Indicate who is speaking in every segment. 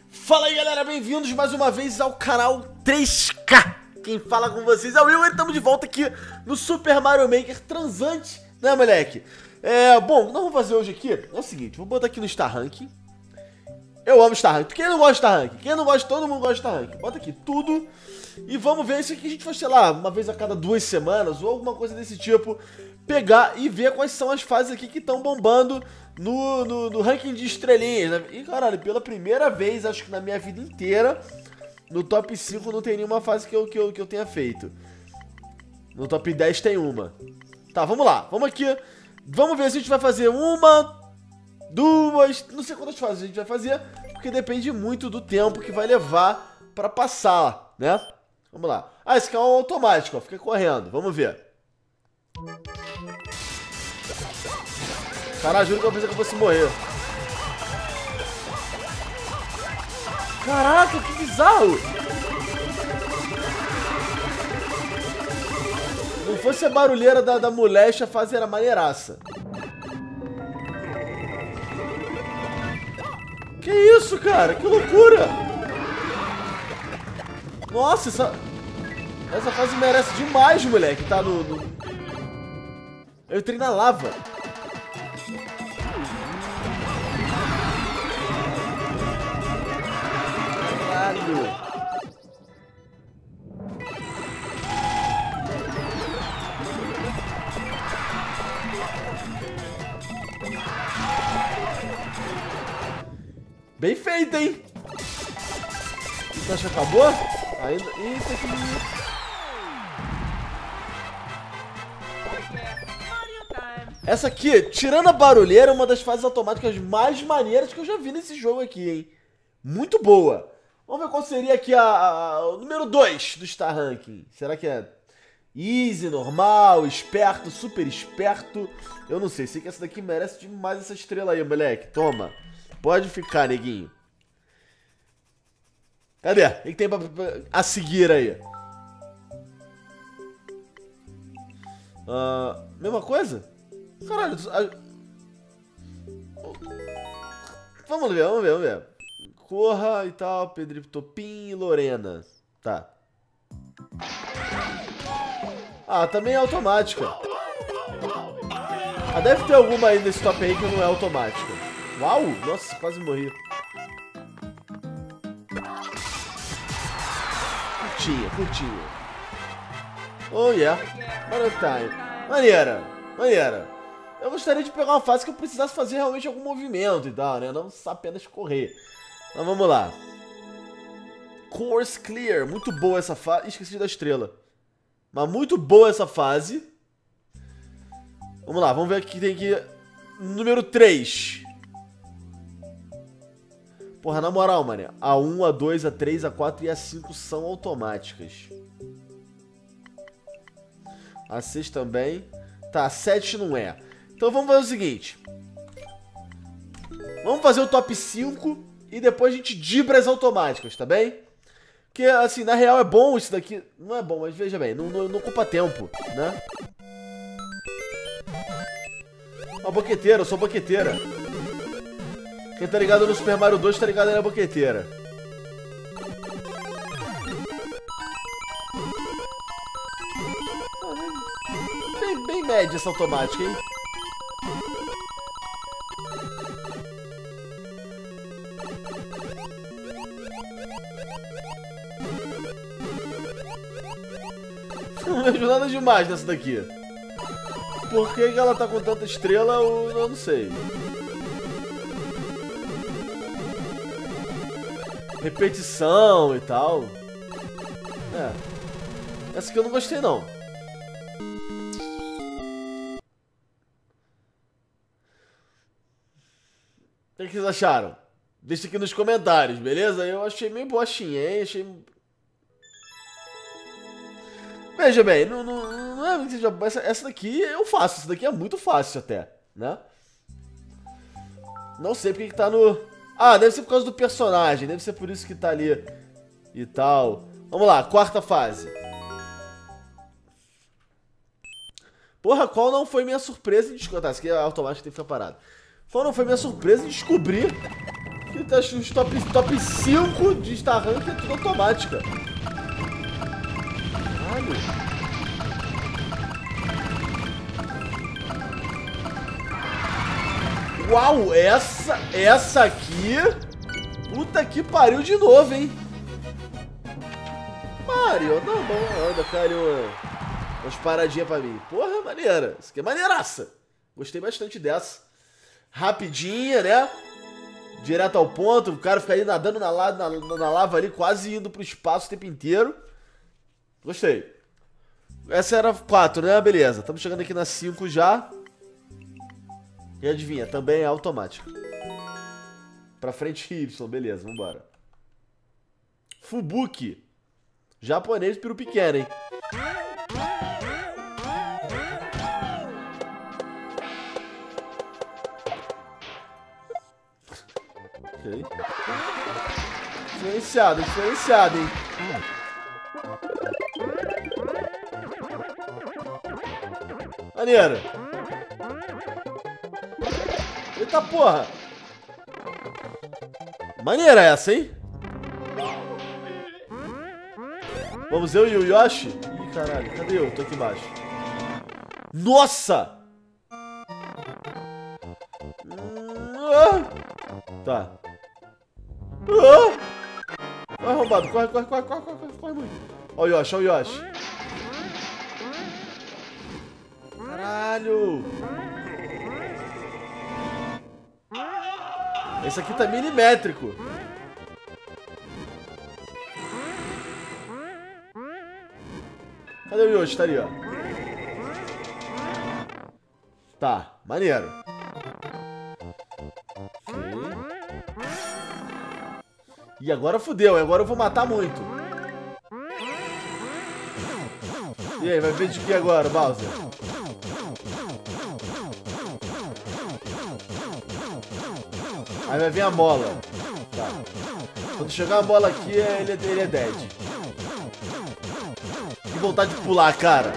Speaker 1: Fala aí, galera, bem-vindos mais uma vez ao canal 3K. Quem fala com vocês é o Will e estamos de volta aqui no Super Mario Maker transante, né, moleque? Bom, o que nós vamos fazer hoje aqui é o seguinte, vou botar aqui no Star Ranking. Eu amo Star Ranking. Quem não gosta de Star Ranking? Quem não gosta, todo mundo gosta de Star Ranking. Bota aqui tudo e vamos ver isso aqui. A gente vai, sei lá, uma vez a cada 2 semanas ou alguma coisa desse tipo, pegar e ver quais são as fases aqui que estão bombando no ranking de estrelinhas, né? E caralho, pela primeira vez, acho que na minha vida inteira, no top 5 não tem nenhuma fase que eu tenha feito. No top 10 tem uma. Tá, vamos lá, vamos aqui. Vamos ver se a gente vai fazer uma, duas, não sei quantas fases a gente vai fazer, porque depende muito do tempo que vai levar pra passar, né? Vamos lá. Ah, esse aqui é um automático, ó, fica correndo, vamos ver. Caralho, juro que eu pensei que eu fosse morrer. Caraca, que bizarro! Se não fosse a barulheira da molecha, a fase era maneiraça. Que isso, cara? Que loucura! Nossa, essa fase merece demais, moleque. Tá Eu entrei na lava. Caralho. Bem feito, hein? Você acha que acabou? Ainda... Eita, que... Essa aqui, tirando a barulheira, é uma das fases automáticas mais maneiras que eu já vi nesse jogo aqui, hein? Muito boa. Vamos ver qual seria aqui o número 2 do Star Ranking. Será que é easy, normal, esperto, super esperto? Eu não sei, sei que essa daqui merece demais essa estrela aí, moleque. Toma. Pode ficar, neguinho. Cadê? O que tem a seguir aí? Mesma coisa? Caralho. Vamos ver. Corra e tal, Pedro Topim e Lorena. Tá. Ah, também é automática. Ah, deve ter alguma aí nesse top aí que não é automática. Uau! Nossa, quase morri. Curtinha. Oh yeah. Mario Time. Maneira. Eu gostaria de pegar uma fase que eu precisasse fazer realmente algum movimento e tal, né? Não apenas correr. Então vamos lá. Course Clear. Muito boa essa fase. Esqueci da estrela. Mas muito boa essa fase. Vamos lá, vamos ver o que tem aqui. Número 3. Porra, na moral, mané. A 1, a 2, a 3, a 4 e a 5 são automáticas. A 6 também. Tá, a 7 não é. Então vamos fazer o seguinte. Vamos fazer o top 5 e depois a gente dibra as automáticas, tá bem? Porque, assim, na real é bom isso daqui. Não é bom, mas veja bem, não ocupa tempo, né? Ó, boqueteira, eu sou boqueteira. Quem tá ligado no Super Mario 2 tá ligado na boqueteira. Bem média essa automática, hein? Não vejo nada demais nessa daqui. Por que ela tá com tanta estrela, eu não sei. Repetição e tal. Essa aqui eu não gostei, não. O que vocês acharam? Deixa aqui nos comentários, beleza? Eu achei meio bochinha, hein? Veja bem, não é que seja... Essa daqui eu faço, essa daqui é muito fácil até, né? Não sei porque que tá no... Ah, deve ser por causa do personagem, deve ser por isso que tá ali e tal. Vamos lá, quarta fase. Porra, qual não foi minha surpresa em descobrir... Tá, isso aqui é automático, tem que ficar parado. Qual não foi minha surpresa em descobrir que Que tá os top 5 de Star Rank é tudo automática. Caralho. Uau, essa aqui... Puta que pariu de novo, hein? Mario, tá bom, anda, cara, umas paradinhas pra mim. Porra, maneira. Isso aqui é maneiraça. Gostei bastante dessa. Rapidinha, né? Direto ao ponto. O cara fica aí nadando na lava ali, quase indo pro espaço o tempo inteiro. Gostei. Essa era 4, né? Beleza. Estamos chegando aqui na 5 já. E adivinha, também é automático. Pra frente Y, beleza, vambora. Fubuki. Japonês peru pequeno, hein? Ok. Diferenciado, hein? Maneiro. Eita porra. Maneira essa, hein? Vamos eu e o Yoshi? Ih, caralho, cadê eu? Tô aqui embaixo. Nossa! Tá. Vai, arrombado. Corre muito. Ó o Yoshi. Caralho! Esse aqui tá milimétrico. Cadê o Yoshi? Tá ali, ó. Tá, maneiro. Ok. E agora fudeu, agora eu vou matar muito. E aí, vai ver de que agora, Bowser? Aí vai vir a mola. Tá. Quando chegar a mola aqui, ele é dead. Que vontade de pular, cara.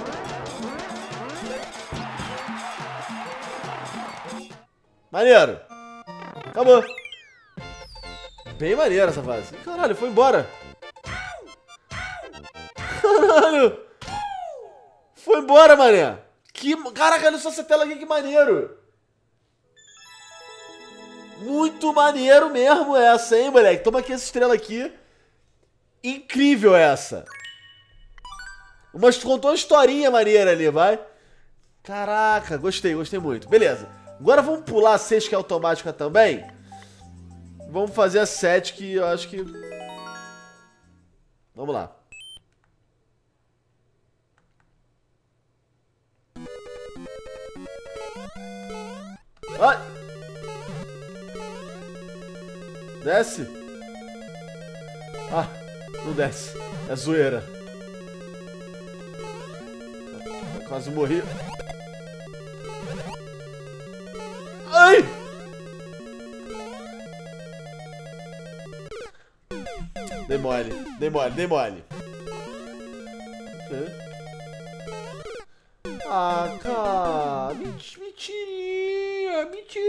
Speaker 1: Maneiro. Acabou. Bem maneiro essa fase. Caralho, foi embora. Caralho. Foi embora, mané. Caraca, olha só essa tela aqui, que maneiro. Muito maneiro mesmo essa, hein, moleque? Toma aqui essa estrela aqui. Incrível essa. Contou uma historinha maneira ali, vai. Caraca, gostei muito. Beleza. Agora vamos pular a 6, que é automática também. Vamos fazer a 7, que eu acho que... Vamos lá. Ai! Desce? Ah, não desce. É zoeira. Quase morri. Ai! Dei mole. Okay. Ah, cara. Mentirinha.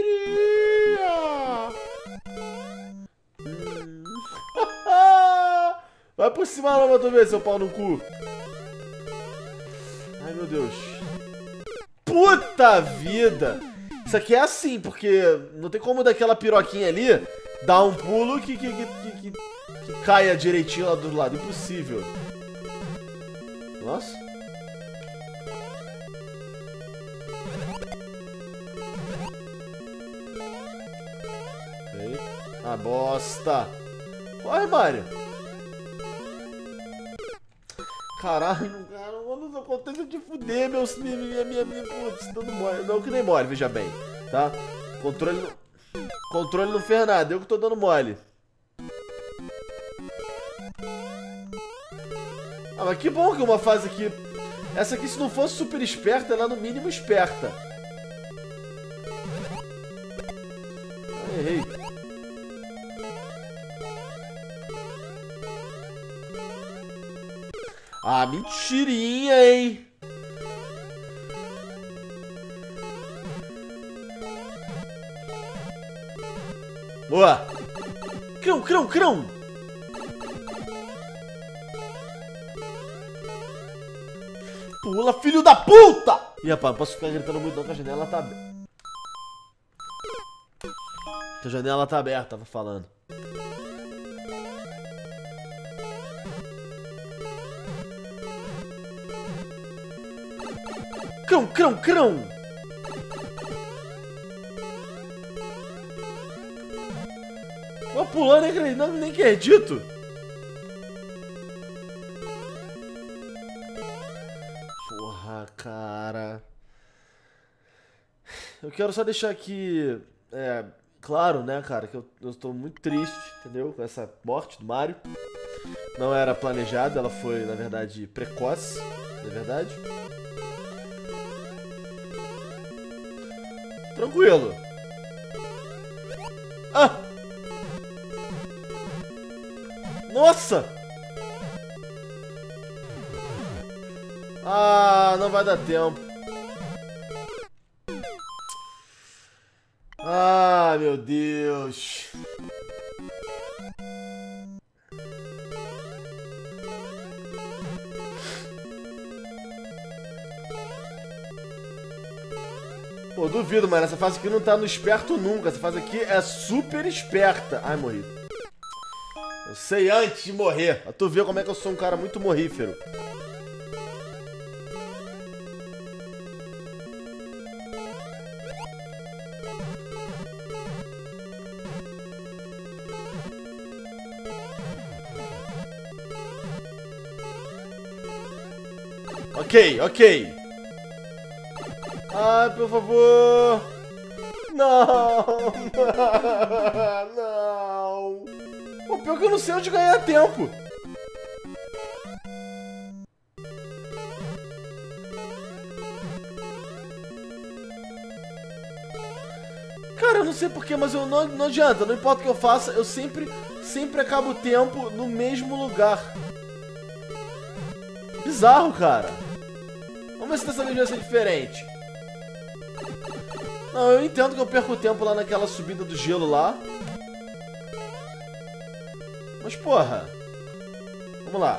Speaker 1: Vai por cima lá pra tu ver, seu pau no cu. Ai, meu Deus. Puta vida. Isso aqui é assim, porque não tem como daquela piroquinha ali dar um pulo que caia direitinho lá do lado. Impossível. Nossa. Ok. Ah, bosta. Corre, Mario. Caralho, cara, quando acontece de fuder, putz, dando mole. Não, que nem mole, veja bem, tá? Controle não fez nada, eu que tô dando mole. Ah, mas que bom que uma fase aqui... Essa aqui, se não fosse super esperta, ela é no mínimo esperta. Errei. Ah, mentirinha, hein? Boa! Crão. Pula, filho da puta! Ih, rapaz, não posso ficar gritando muito não, que a janela tá aberta. A janela tá aberta, tava falando. Crão. Vou pulando, nem acredito. Porra, cara. Eu quero só deixar aqui, claro, né, cara, que eu tô muito triste, entendeu? Com essa morte do Mario. Não era planejada, ela foi, na verdade, precoce, na verdade. Tranquilo. Ah! Nossa! Ah, não vai dar tempo. Ah, meu Deus. Pô, duvido, mano. Essa fase aqui não tá no esperto nunca. Essa fase aqui é super esperta. Ai, morri. Eu sei antes de morrer. Pra tu ver como é que eu sou um cara muito morrífero. Ok. Ai, por favor. Não. Pô, pior que eu não sei onde ganhar tempo. Cara, eu não sei porquê, mas não adianta. Não importa o que eu faça, eu sempre acabo o tempo no mesmo lugar. Bizarro, cara. Vamos ver se dessa vez vai ser diferente. Não, eu entendo que eu perco tempo lá naquela subida do gelo lá. Mas, porra. Vamos lá.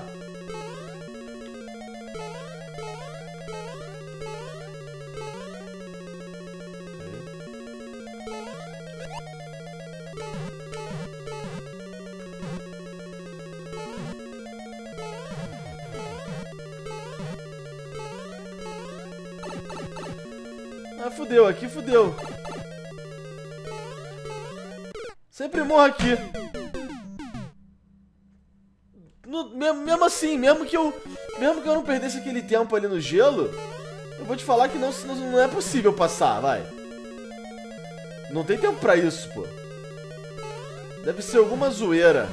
Speaker 1: Ah, fudeu, aqui fudeu. Sempre morro aqui. Mesmo assim, mesmo que eu não perdesse aquele tempo ali no gelo, eu vou te falar que não é possível passar, vai. Não tem tempo pra isso, pô. Deve ser alguma zoeira.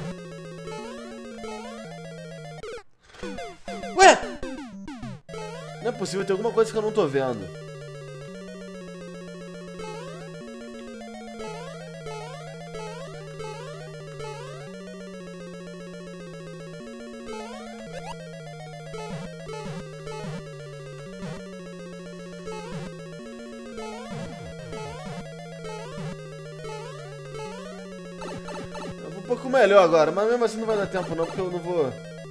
Speaker 1: Ué! Não é possível, tem alguma coisa que eu não tô vendo. Um pouco melhor agora, mas mesmo assim não vai dar tempo não, porque eu não vou...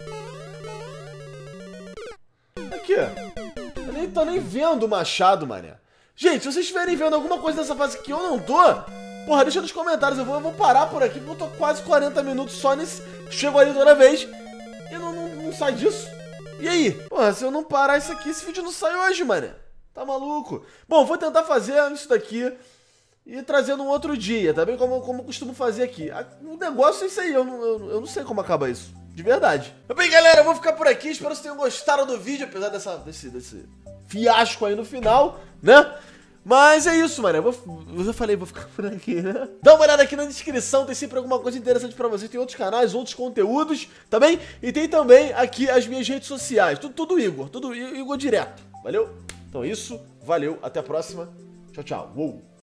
Speaker 1: Aqui, ó. Eu nem tô nem vendo o machado, mané. Gente, se vocês estiverem vendo alguma coisa dessa fase que eu não tô, porra, deixa nos comentários, eu vou parar por aqui, porque eu tô quase 40 minutos só nesse... Chego ali toda vez e não sai disso. E aí? Porra, se eu não parar isso aqui, esse vídeo não sai hoje, mané. Tá maluco? Bom, vou tentar fazer isso daqui... E trazendo um outro dia, tá bem? Como eu costumo fazer aqui. O negócio é isso aí, eu não sei como acaba isso. De verdade. Bem, galera, eu vou ficar por aqui. Espero que vocês tenham gostado do vídeo, apesar desse fiasco aí no final, né? Mas é isso, mano. Eu falei, vou ficar por aqui, né? Dá uma olhada aqui na descrição, tem sempre alguma coisa interessante pra vocês. Tem outros canais, outros conteúdos, tá bem? E tem também aqui as minhas redes sociais. Tudo Igor direto. Valeu? Então é isso, valeu, até a próxima. Tchau, tchau. Uou.